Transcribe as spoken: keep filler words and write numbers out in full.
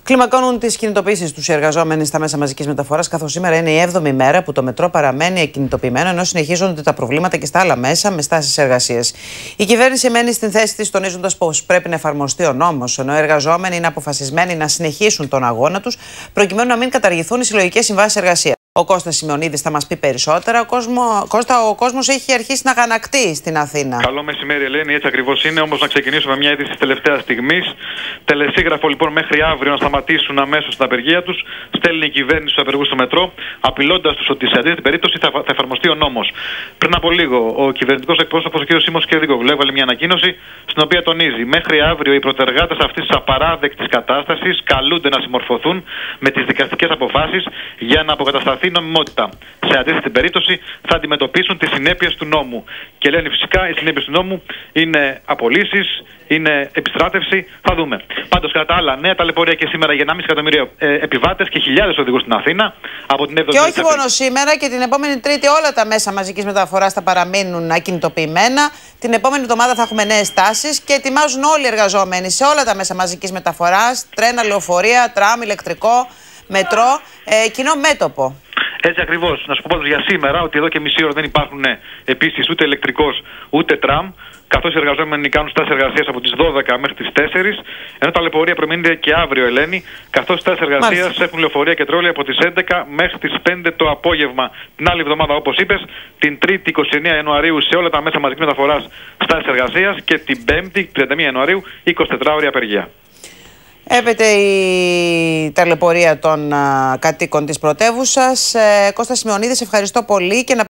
Κλιμακώνουν τις κινητοποιήσεις τους οι εργαζόμενοι στα μέσα μαζικής μεταφοράς, καθώς σήμερα είναι η έβδομη μέρα που το μετρό παραμένει ακινητοποιημένο, ενώ συνεχίζονται τα προβλήματα και στα άλλα μέσα με στάσεις εργασίας. Η κυβέρνηση μένει στην θέση της, τονίζοντας πως πρέπει να εφαρμοστεί ο νόμος, ενώ οι εργαζόμενοι είναι αποφασισμένοι να συνεχίσουν τον αγώνα τους, προκειμένου να μην καταργηθούν οι συλλογικές συμβάσεις εργασίας. Ο Κώστας Σημειονίδης θα μας πει περισσότερα. Ο, κόσμο... Κώστα, ο κόσμος έχει αρχίσει να γανακτεί στην Αθήνα. Καλό μεσημέρι, Ελένη. Έτσι ακριβώς είναι. Όμως να ξεκινήσουμε μια είδηση της τελευταίας στιγμής. Τελεσίγραφο λοιπόν μέχρι αύριο να σταματήσουν αμέσως την απεργία τους. Στέλνει η κυβέρνηση στους απεργούς στο μετρό, απειλώντας τους ότι σε αντίθετη περίπτωση θα, θα εφαρμοστεί ο νόμος. Πριν από λίγο, ο κυβερνητικός εκπρόσωπος, ο κ. Σίμος Κερδίκογλου, έβαλε μια ανακοίνωση στην οποία τονίζει: μέχρι αύριο οι πρωτεργάτες αυτής της απαράδεκτης κατάστασης καλούνται να συμμορφωθούν με τις δικαστικές αποφάσεις για να αποκατασταθεί νομιμότητα. Σε αντίθετη περίπτωση θα αντιμετωπίσουν τις συνέπειες του νόμου. Και λένε φυσικά οι συνέπειες του νόμου είναι απολύσεις, είναι επιστράτευση. Θα δούμε. Πάντως, κατά τα άλλα, νέα ταλαιπωρία και σήμερα για ενάμιση εκατομμύριο ε, επιβάτες και χιλιάδες οδηγούς στην Αθήνα. Από την έβδομη και όχι μόνο σήμερα, και την επόμενη Τρίτη όλα τα μέσα μαζικής μεταφοράς θα παραμείνουν ακινητοποιημένα. Την επόμενη εβδομάδα θα έχουμε νέες τάσεις και ετοιμάζουν όλοι οι εργαζόμενοι σε όλα τα μέσα μαζικής μεταφοράς, τρένα, λεωφορεία, τραμ, ηλεκτρικό, μετρό, ε, κοινό μέτωπο. Έτσι ακριβώς. Να σου πω πάντως για σήμερα ότι εδώ και μισή ώρα δεν υπάρχουν επίσης ούτε ηλεκτρικός ούτε τραμ, καθώς οι εργαζόμενοι κάνουν στάσεις εργασίας από τις δώδεκα μέχρι τις τέσσερις, ενώ τα λεωφορεία προμείνεται και αύριο, Ελένη, καθώς στάσεις εργασίας έχουν λεωφορεία και τρόλια από τις έντεκα μέχρι τις πέντε το απόγευμα. Την άλλη εβδομάδα, όπως είπες, την Τρίτη είκοσι εννέα Ιανουαρίου σε όλα τα μέσα μαζικής μεταφοράς στάσεις εργασίας και την Πέμπτη τριάντα μία Ιανουαρίου εικοσιτετράωρη απεργία. Έπεται η ταλαιπωρία των α, κατοίκων της πρωτεύουσας. Ε, Κώστα Σημειονίδη, ευχαριστώ πολύ και να